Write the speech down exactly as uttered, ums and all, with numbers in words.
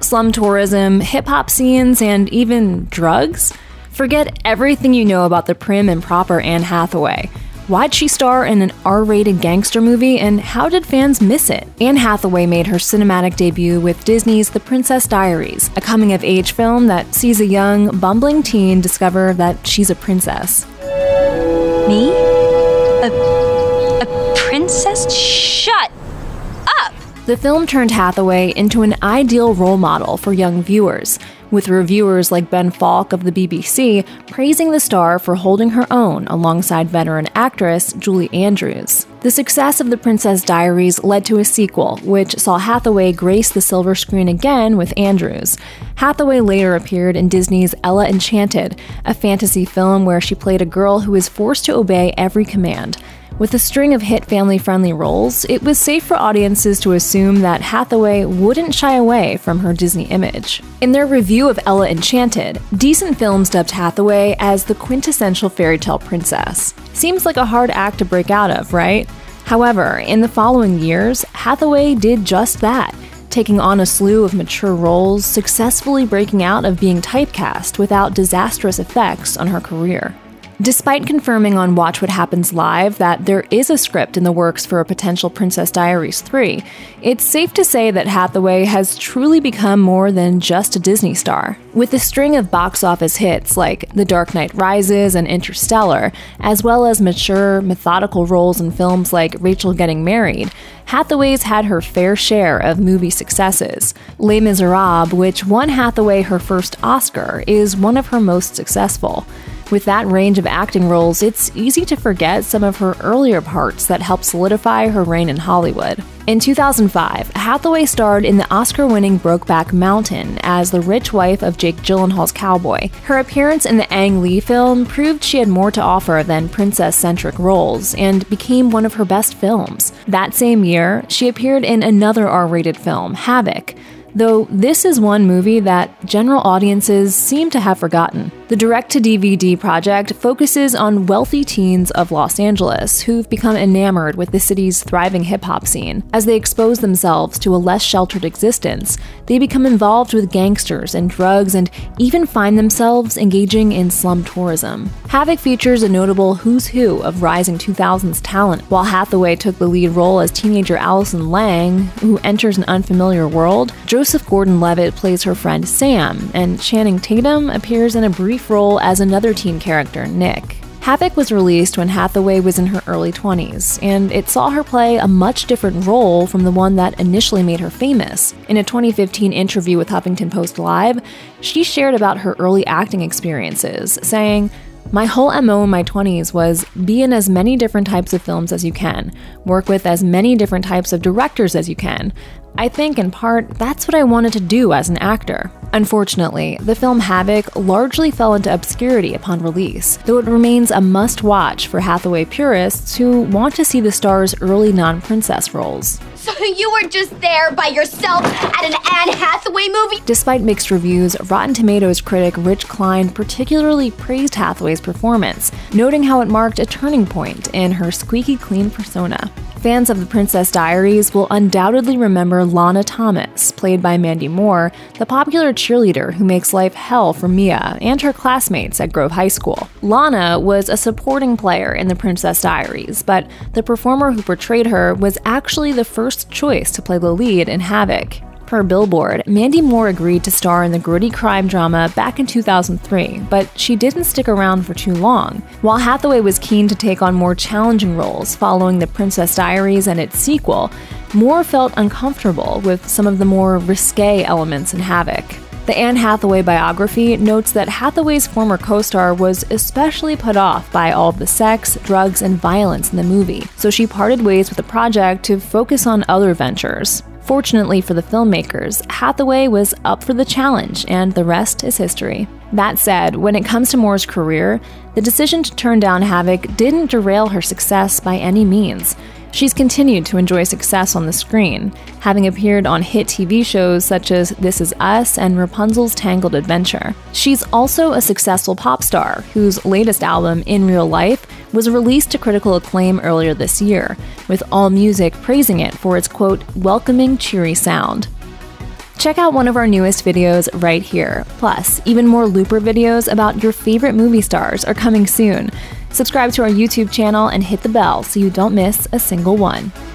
slum tourism, hip-hop scenes, and even drugs? Forget everything you know about the prim and proper Anne Hathaway. Why'd she star in an R-rated gangster movie, and how did fans miss it? Anne Hathaway made her cinematic debut with Disney's The Princess Diaries, a coming-of-age film that sees a young, bumbling teen discover that she's a princess. Me? A, a princess? Shut up! The film turned Hathaway into an ideal role model for young viewers, with reviewers like Ben Falk of the B B C praising the star for holding her own alongside veteran actress Julie Andrews. The success of The Princess Diaries led to a sequel, which saw Hathaway grace the silver screen again with Andrews. Hathaway later appeared in Disney's Ella Enchanted, a fantasy film where she played a girl who is forced to obey every command. With a string of hit family-friendly roles, it was safe for audiences to assume that Hathaway wouldn't shy away from her Disney image. In their review of Ella Enchanted, Decent Films dubbed Hathaway as the quintessential fairy tale princess. Seems like a hard act to break out of, right? However, in the following years, Hathaway did just that, taking on a slew of mature roles, successfully breaking out of being typecast without disastrous effects on her career. Despite confirming on Watch What Happens Live that there is a script in the works for a potential Princess Diaries three, it's safe to say that Hathaway has truly become more than just a Disney star. With a string of box office hits like The Dark Knight Rises and Interstellar, as well as mature, methodical roles in films like Rachel Getting Married, Hathaway's had her fair share of movie successes. Les Miserables, which won Hathaway her first Oscar, is one of her most successful. With that range of acting roles, it's easy to forget some of her earlier parts that helped solidify her reign in Hollywood. In two thousand five, Hathaway starred in the Oscar-winning Brokeback Mountain as the rich wife of Jake Gyllenhaal's cowboy. Her appearance in the Ang Lee film proved she had more to offer than princess-centric roles, and became one of her best films. That same year, she appeared in another R-rated film, Havoc, though this is one movie that general audiences seem to have forgotten. The direct-to-D V D project focuses on wealthy teens of Los Angeles who've become enamored with the city's thriving hip-hop scene. As they expose themselves to a less sheltered existence, they become involved with gangsters and drugs and even find themselves engaging in slum tourism. Havoc features a notable who's who of rising two thousands talent. While Hathaway took the lead role as teenager Allison Lang, who enters an unfamiliar world, Joseph Gordon-Levitt plays her friend Sam, and Channing Tatum appears in a brief role as another teen character, Nick. Havoc was released when Hathaway was in her early twenties, and it saw her play a much different role from the one that initially made her famous. In a twenty fifteen interview with Huffington Post Live, she shared about her early acting experiences, saying, "My whole M O in my twenties was be in as many different types of films as you can, work with as many different types of directors as you can. I think, in part, that's what I wanted to do as an actor." Unfortunately, the film Havoc largely fell into obscurity upon release, though it remains a must-watch for Hathaway purists who want to see the star's early non-princess roles. So you were just there by yourself at an Anne Hathaway movie? Despite mixed reviews, Rotten Tomatoes critic Rich Klein particularly praised Hathaway's performance, noting how it marked a turning point in her squeaky clean persona. Fans of The Princess Diaries will undoubtedly remember Lana Thomas, played by Mandy Moore, the popular cheerleader who makes life hell for Mia and her classmates at Grove High School. Lana was a supporting player in The Princess Diaries, but the performer who portrayed her was actually the first choice to play the lead in Havoc. Per Billboard, Mandy Moore agreed to star in the gritty crime drama back in two thousand three, but she didn't stick around for too long. While Hathaway was keen to take on more challenging roles following The Princess Diaries and its sequel, Moore felt uncomfortable with some of the more risque elements in Havoc. The Anne Hathaway biography notes that Hathaway's former co-star was especially put off by all of the sex, drugs, and violence in the movie, so she parted ways with the project to focus on other ventures. Fortunately for the filmmakers, Hathaway was up for the challenge, and the rest is history. That said, when it comes to Moore's career, the decision to turn down Havoc didn't derail her success by any means. She's continued to enjoy success on the screen, having appeared on hit T V shows such as This Is Us and Rapunzel's Tangled Adventure. She's also a successful pop star, whose latest album, In Real Life, was released to critical acclaim earlier this year, with AllMusic praising it for its, quote, welcoming, cheery sound. Check out one of our newest videos right here. Plus, even more Looper videos about your favorite movie stars are coming soon. Subscribe to our YouTube channel and hit the bell so you don't miss a single one.